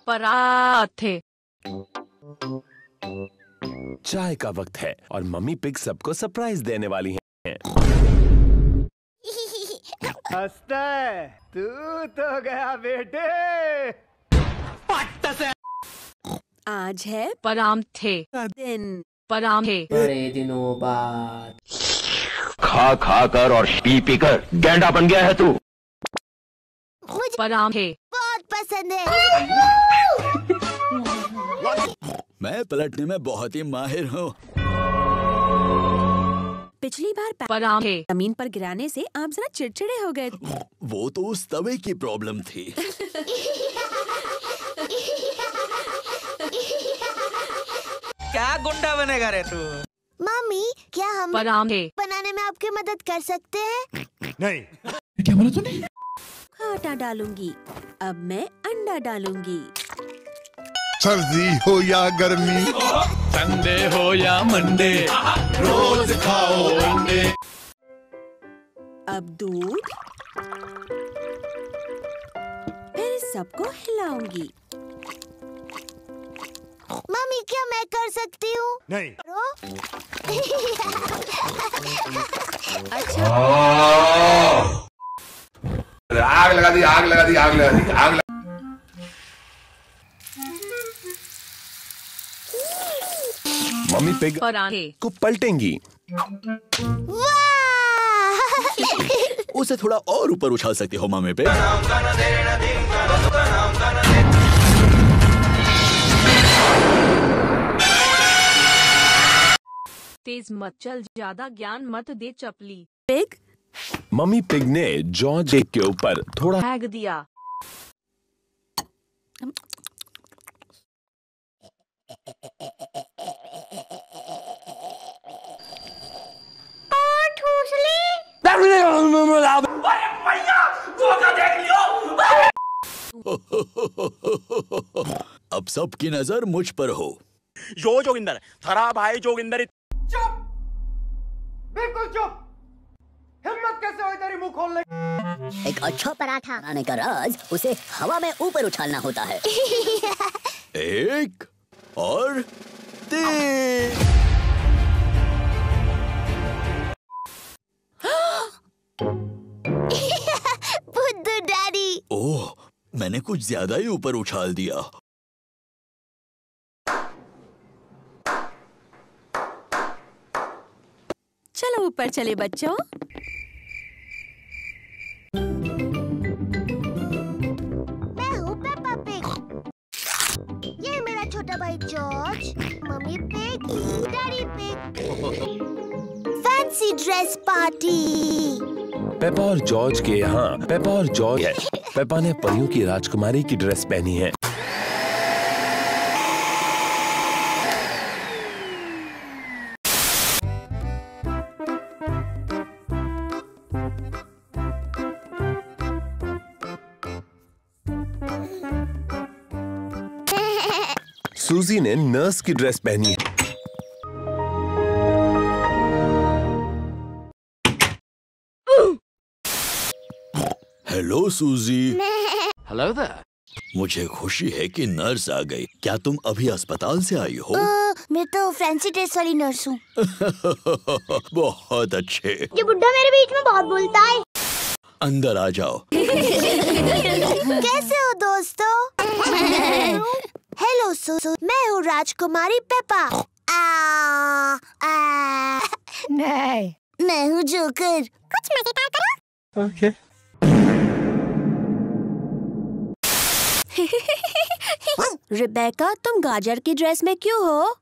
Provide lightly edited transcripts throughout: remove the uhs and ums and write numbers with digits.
पराठे। चाय का वक्त है और मम्मी पिग सबको सरप्राइज देने वाली हैं। हंसता है, तू तो गया बेटे। आज है पराठे दिन। पराठे। बड़े दिनों बाद खा खा कर और पी पी कर गैंडा बन गया है तू। मुझे पराठे बहुत पसंद है। मैं पलटने में बहुत ही माहिर हूँ। पिछली बार पराठे जमीन पर गिराने से आप जरा चिड़चिड़े हो गए। वो तो उस तवे की प्रॉब्लम थी। क्या गुंडा बनेगा रे तू? मम्मी, क्या हम पराठे बनाने में आपकी मदद कर सकते हैं? नहीं। क्या बोला तूने? आटा डालूंगी। अब मैं अंडा डालूंगी। सर्दी हो या गर्मी, संडे हो या मंडे, रोज खाओ अंडे। अब दूध, फिर सबको हिलाऊंगी। मम्मी, क्या मैं कर सकती हूँ? नहीं। अच्छा, आग लगा दी, आग लगा दी, आग लगा दी, आग लगा। मम्मी पिग पराठे को पलटेंगी। वाह! उसे थोड़ा और ऊपर उछाल सकती हो मामे पे। तेज मत चल, ज्यादा ज्ञान मत दे चपली। पिग मम्मी पिग ने जॉर्ज के ऊपर थोड़ा फेंक दिया। अब सबकी नजर मुझ पर हो। यो जोगिंदर, थरा भाई जोगिंदर। चुप, बिल्कुल चुप। हिम्मत कैसे हुई तेरी मुंह खोलने? एक अच्छा पराठा बनाने का राज उसे हवा में ऊपर उछालना होता है। एक और तीन। बुद्धू डैडी। ओह, मैंने कुछ ज्यादा ही ऊपर उछाल दिया। चलो ऊपर चले बच्चों। मैं हूँ पेप्पा पिग। ये मेरा छोटा भाई George, Mummy Pig, Daddy Pig. Fancy dress party. Peppa और जॉर्ज के यहाँ पेपा और जॉर्ज है। पेपा ने परियों की राजकुमारी की ड्रेस पहनी है। सूजी ने नर्स की ड्रेस पहनी है। Hello Suzy. Hello there. मुझे खुशी है कि नर्स आ गई। क्या तुम अभी अस्पताल से आई हो? मैं तो फैंसी ड्रेस वाली नर्स हूँ। बहुत अच्छे। ये बुड्ढा मेरे बीच में बहुत बोलता है। अंदर आ जाओ। कैसे हो दोस्तों? हेलो सूसू, मैं हूँ राजकुमारी पेपा। नहीं, मैं हूँ जोकर। कुछ मजेदार करो। ओके। रिबेका, तुम गाजर की ड्रेस में क्यों हो?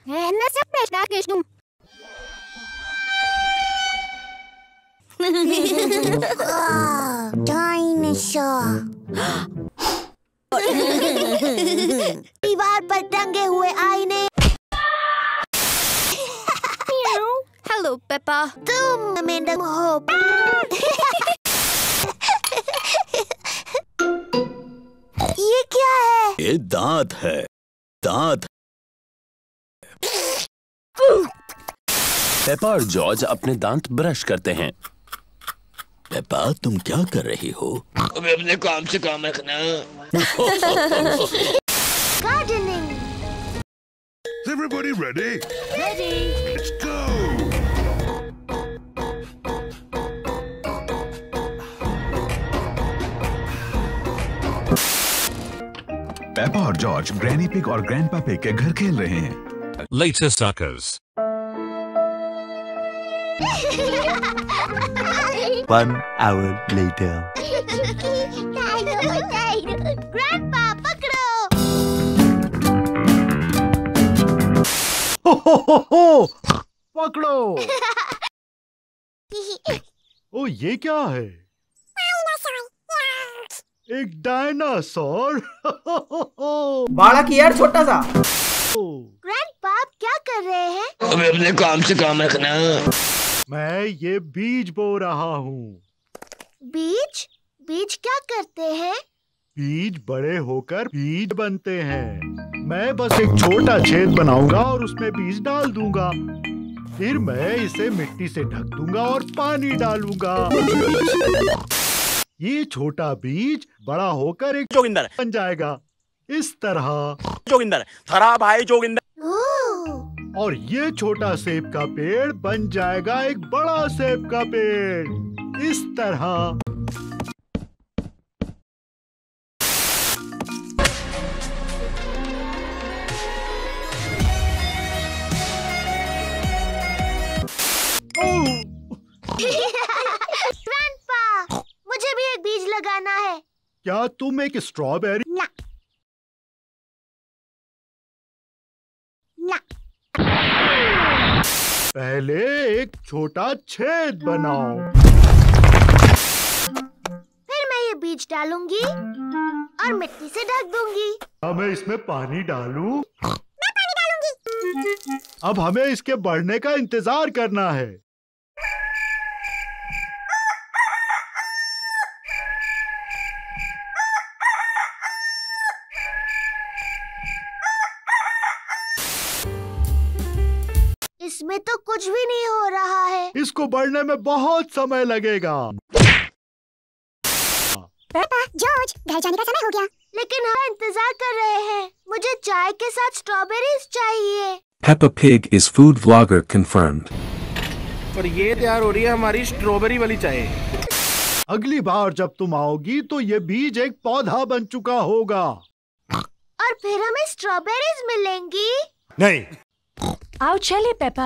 डायनासोर। दीवार पर टंगे हुए आईने। Hello Peppa. तुम मेंढक हो। ये क्या है? ये दांत है। दांत। पेपा और जॉर्ज अपने दांत ब्रश करते हैं। पेपा, तुम क्या कर रही हो? अबे अपने काम से काम रखना। Everybody ready? Ready. Let's go. Peppa और जॉर्ज ग्रैनी पिग और ग्रैंडपा पिग के घर खेल रहे हैं। Later, suckers. 1 hour later. Grandpa पकड़ो। हो पकड़ो। ओ ये क्या है? एक डायनासोर। बाड़ा की यार छोटा सा। ग्रैंडपा आप क्या कर रहे हैं? अबे अपने काम से काम रखना। मैं ये बीज बो रहा हूँ। बीज? बीज क्या करते हैं? बीज बड़े होकर बीज बनते हैं। मैं बस एक छोटा छेद बनाऊंगा और उसमें बीज डाल दूंगा। फिर मैं इसे मिट्टी से ढक दूंगा और पानी डालूंगा। ये छोटा बीज बड़ा होकर एक जोगिंदर बन जाएगा इस तरह। जोगिंदर थरा भाई जोगिंदर। और ये छोटा सेब का पेड़ बन जाएगा एक बड़ा सेब का पेड़ इस तरह। ग्रैंडपा, मुझे भी एक बीज लगाना है। क्या तुम एक स्ट्रॉबेरी? ना। ना। पहले एक छोटा छेद बनाओ। फिर मैं ये बीज डालूंगी और मिट्टी से ढक दूंगी। अब मैं इसमें पानी डालूं? मैं पानी डालूंगी। अब हमें इसके बढ़ने का इंतजार करना है। इसमें तो कुछ भी नहीं हो रहा है। इसको बढ़ने में बहुत समय लगेगा। पापा, जॉर्ज, घर जाने का समय हो गया। लेकिन हम इंतजार कर रहे हैं। मुझे चाय के साथ स्ट्रॉबेरीज चाहिए। Peppa Pig is food vlogger confirmed. और ये तैयार हो रही है हमारी स्ट्रॉबेरी वाली चाय। अगली बार जब तुम आओगी तो ये बीज एक पौधा बन चुका होगा। और फिर हमें स्ट्रॉबेरीज मिलेंगी। नहीं। आओ चले पेपा।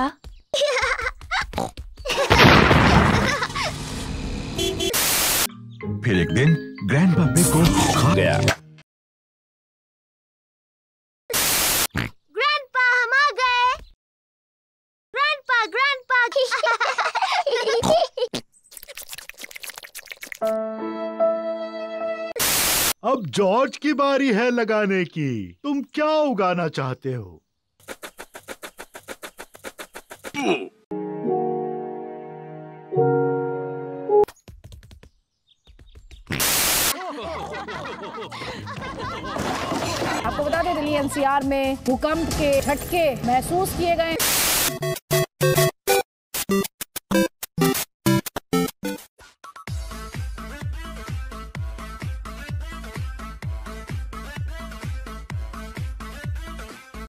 फिर एक दिन ग्रैंडपा पिग को खा गया। ग्रैंडपा, हम आ गए। Grandpa, grandpa. अब जॉर्ज की बारी है लगाने की। तुम क्या उगाना चाहते हो? आपको बता दें दिल्ली एनसीआर में भूकंप के झटके महसूस किए गए।